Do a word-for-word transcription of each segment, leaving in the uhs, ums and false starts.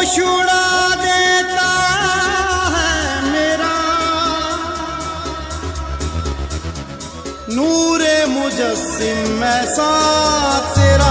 होश उड़ा देता है मेरा नूरे मुजस्सिम ऐसा तेरा।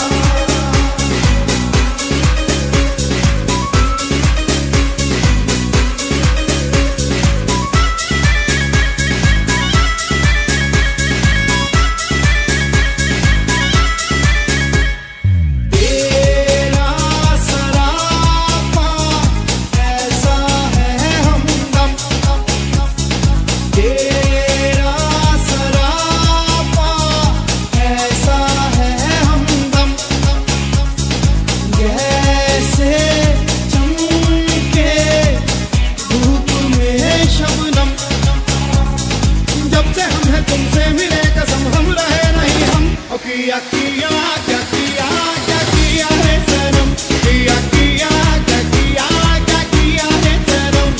तुमसे मिले कसम हम रहे नहीं हम किया किया क्या किया क्या किया है सनम किया किया क्या किया क्या किया है सनम।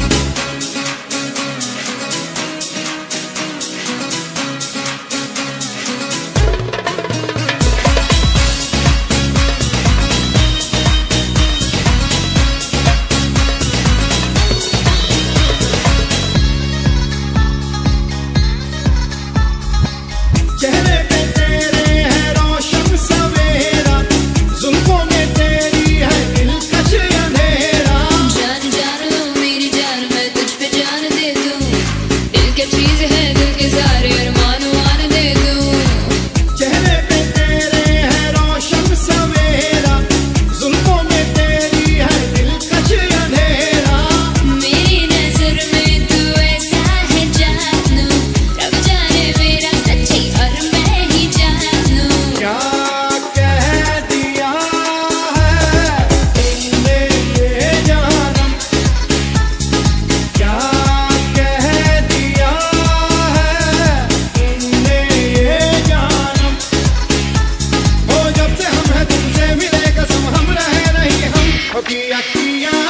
चेहरे पे तेरे है रोशन सवेरा, जुल्फों में तेरी है दिलकश अंधेरा। जान जान मेरी जान मैं तुझ पे जान दे दूं, दिल की चीज है दिल के सारे अरमान मान दे दूं। चेहरे पे तेरे है रोशन सवेरा, जुल्फों में तेरी है दिलकश अंधेरा। मेरी नजर में तू ऐसा है जानू, रब जाने मेरा सच्ची और मैं ही जानू। क्या कह दिया है तुमने ये जानम, क्या कह दिया है तुमने ये जानम। ओ जब से हम हैं तुमसे मिले कसम हम रहे नहीं हम किया किया